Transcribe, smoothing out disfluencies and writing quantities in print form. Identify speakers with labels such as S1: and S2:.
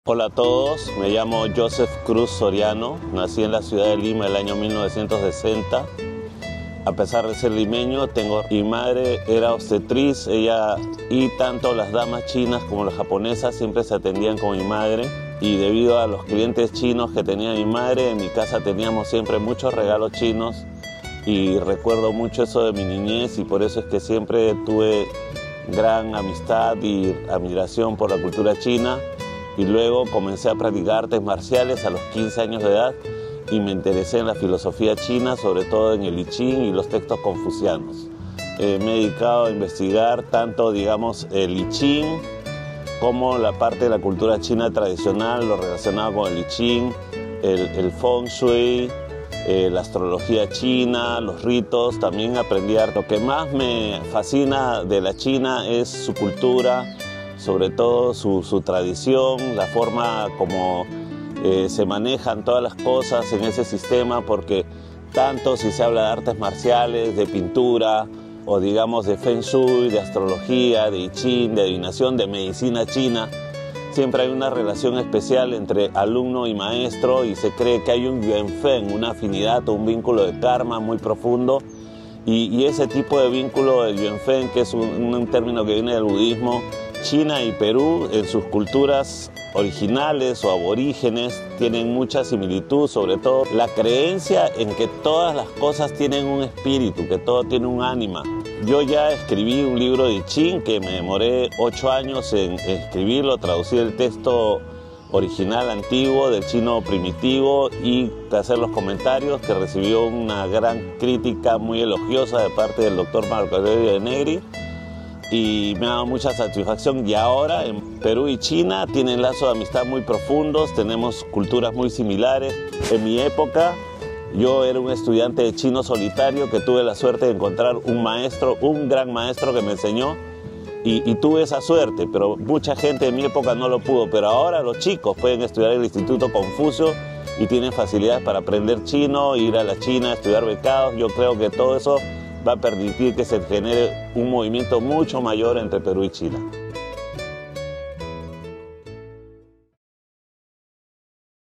S1: Hola a todos, me llamo Joseph Cruz Soriano, nací en la ciudad de Lima el año 1960. A pesar de ser limeño, mi madre era obstetriz, y tanto las damas chinas como las japonesas siempre se atendían con mi madre. Y debido a los clientes chinos que tenía mi madre, en mi casa teníamos siempre muchos regalos chinos. Y recuerdo mucho eso de mi niñez y por eso es que siempre tuve gran amistad y admiración por la cultura china. Y luego comencé a practicar artes marciales a los 15 años de edad y me interesé en la filosofía china, sobre todo en el I Ching y los textos confucianos. Me he dedicado a investigar tanto, el I Ching como la parte de la cultura china tradicional, lo relacionado con el I Ching, el Feng Shui, la astrología china, los ritos. También aprendí arte. Lo que más me fascina de la China es su cultura, sobre todo su tradición, la forma como se manejan todas las cosas en ese sistema, porque tanto si se habla de artes marciales, de pintura, o de Feng Shui, de astrología, de I Ching, de adivinación, de medicina china, siempre hay una relación especial entre alumno y maestro y se cree que hay un Yuan Feng, una afinidad o un vínculo de karma muy profundo. Y ese tipo de vínculo del Yuan Feng, que es un término que viene del budismo, China y Perú en sus culturas originales o aborígenes tienen mucha similitud, sobre todo la creencia en que todas las cosas tienen un espíritu, que todo tiene un ánima. Yo ya escribí un libro de I Ching que me demoré 8 años en escribirlo, traducir el texto original antiguo del chino primitivo y hacer los comentarios, que recibió una gran crítica muy elogiosa de parte del doctor Marco Aurelio de Negri. Y me ha dado mucha satisfacción. Y ahora en Perú y China tienen lazos de amistad muy profundos, tenemos culturas muy similares. En mi época yo era un estudiante de chino solitario que tuve la suerte de encontrar un maestro, un gran maestro que me enseñó y tuve esa suerte, pero mucha gente en mi época no lo pudo. Pero ahora los chicos pueden estudiar en el Instituto Confucio y tienen facilidades para aprender chino, ir a la China, estudiar becados. Yo creo que todo eso va a permitir que se genere un movimiento mucho mayor entre Perú y China.